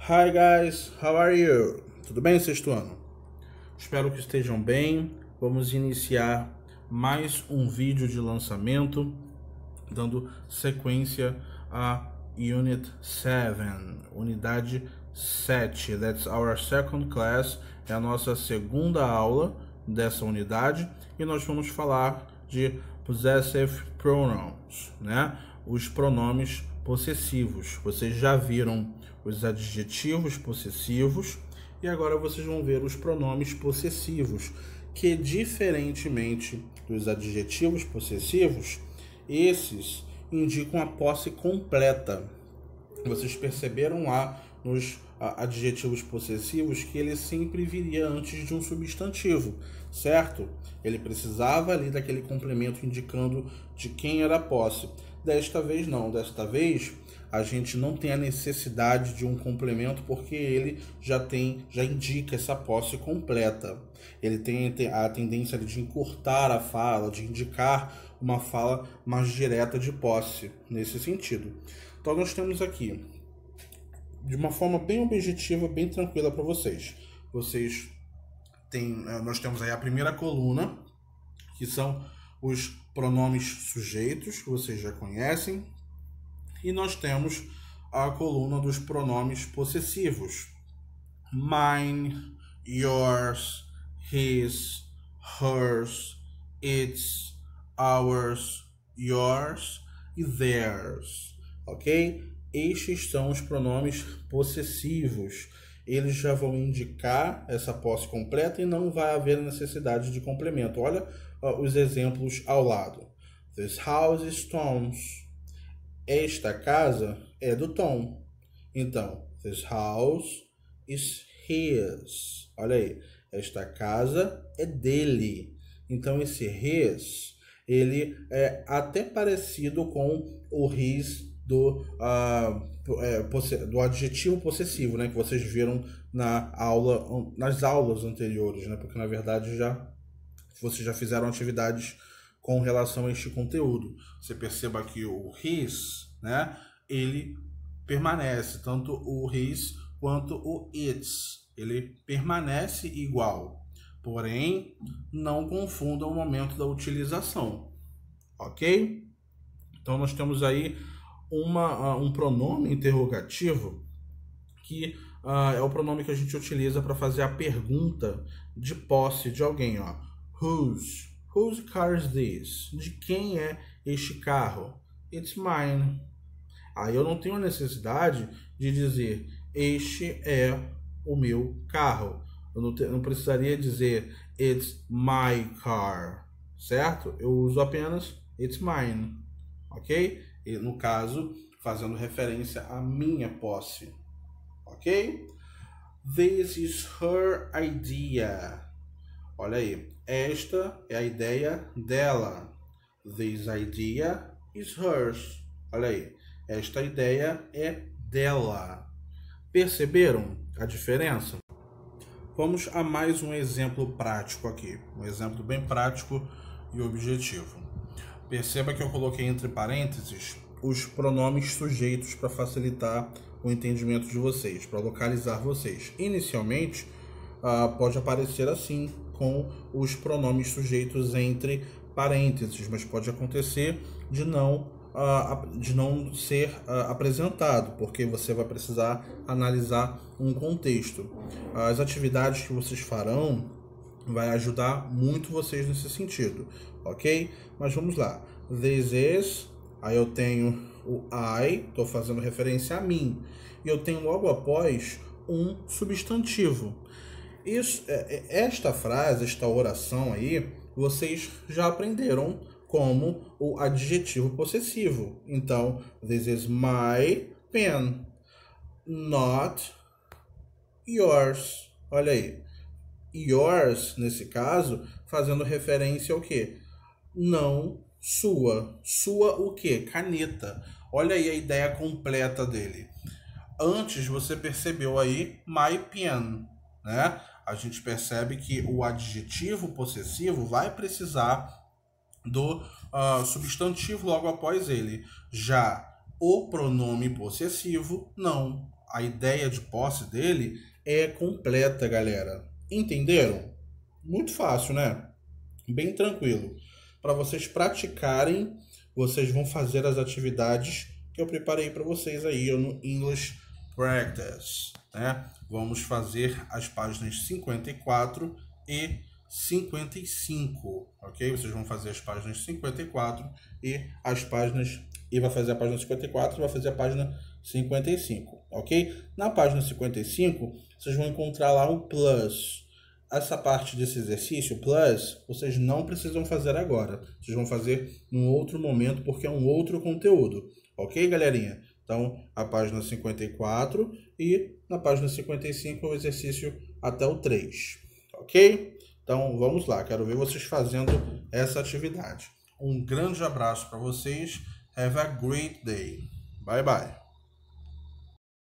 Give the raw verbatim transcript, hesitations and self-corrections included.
Hi guys, how are you? Tudo bem, sexto ano? Espero que estejam bem. Vamos iniciar mais um vídeo de lançamento, dando sequência a Unit sete, unidade sete. That's our second class, é a nossa segunda aula dessa unidade e nós vamos falar de possessive pronouns, né? Os pronomes possessivos. Vocês já viram os adjetivos possessivos e agora vocês vão ver os pronomes possessivos, que diferentemente dos adjetivos possessivos, esses indicam a posse completa. Vocês perceberam lá nos adjetivos possessivos que ele sempre viria antes de um substantivo, certo? Ele precisava ali daquele complemento indicando de quem era a posse. Desta vez não, desta vez a gente não tem a necessidade de um complemento porque ele já tem, já indica essa posse completa. Ele tem a tendência de encurtar a fala, de indicar uma fala mais direta de posse, nesse sentido. Então nós temos aqui, de uma forma bem objetiva, bem tranquila para vocês. Vocês têm, nós temos aí a primeira coluna, que são os pronomes sujeitos, que vocês já conhecem. E nós temos a coluna dos pronomes possessivos. Mine, yours, his, hers, its, ours, yours e theirs. Ok? Estes são os pronomes possessivos. Eles já vão indicar essa posse completa e não vai haver necessidade de complemento. Olha uh, os exemplos ao lado. This house is Tom's. Esta casa é do Tom. Então, this house is his. Olha aí, esta casa é dele. Então, esse his, ele é até parecido com o his do, uh, é, do adjetivo possessivo, né, que vocês viram na aula, nas aulas anteriores, né, porque na verdade já, vocês já fizeram atividades com relação a este conteúdo. Você perceba que o his, né, ele permanece, tanto o his quanto o its, ele permanece igual, porém não confunda o momento da utilização, ok? Então nós temos aí uma, um pronome interrogativo que uh, é o pronome que a gente utiliza para fazer a pergunta de posse de alguém, ó. Whose? Whose car is this? De quem é este carro? It's mine. Aí eu não tenho necessidade de dizer este é o meu carro. Eu não, te, não precisaria dizer it's my car, certo? Eu uso apenas it's mine, ok? E no caso, fazendo referência à minha posse, ok? This is her idea. Olha aí, esta é a ideia dela. This idea is hers. Olha aí, esta ideia é dela. Perceberam a diferença? Vamos a mais um exemplo prático aqui. Um exemplo bem prático e objetivo. Perceba que eu coloquei entre parênteses os pronomes sujeitos para facilitar o entendimento de vocês, para localizar vocês. Inicialmente, uh, pode aparecer assim, com os pronomes sujeitos entre parênteses, mas pode acontecer de não, uh, de não ser uh, apresentado, porque você vai precisar analisar um contexto. As atividades que vocês farão vai ajudar muito vocês nesse sentido, ok? Mas vamos lá. This is, aí eu tenho o I, estou fazendo referência a mim, e eu tenho logo após um substantivo. Isso, esta frase, esta oração aí, vocês já aprenderam como o adjetivo possessivo. Então, this is my pen, not yours. Olha aí. Yours, nesse caso, fazendo referência ao quê? Não sua. Sua o quê? Caneta. Olha aí a ideia completa dele. Antes você percebeu aí my pen, né? A gente percebe que o adjetivo possessivo vai precisar do uh, substantivo logo após ele. Já o pronome possessivo, não. a ideia de posse dele é completa, galera. Entenderam? Muito fácil, né? Bem tranquilo. Para vocês praticarem, vocês vão fazer as atividades que eu preparei para vocês aí no English Practice, né? Vamos fazer as páginas cinquenta e quatro e cinquenta e cinco, ok? Vocês vão fazer as páginas cinquenta e quatro e as páginas... E vai fazer a página cinquenta e quatro e vai fazer a página cinquenta e cinco, ok? Na página cinquenta e cinco, vocês vão encontrar lá um plus. Essa parte desse exercício, plus, vocês não precisam fazer agora. Vocês vão fazer em outro momento, porque é um outro conteúdo. Ok, galerinha? Então, a página cinquenta e quatro e na página cinquenta e cinco o exercício até o três. Ok? Então, vamos lá. Quero ver vocês fazendo essa atividade. Um grande abraço para vocês. Have a great day. Bye, bye.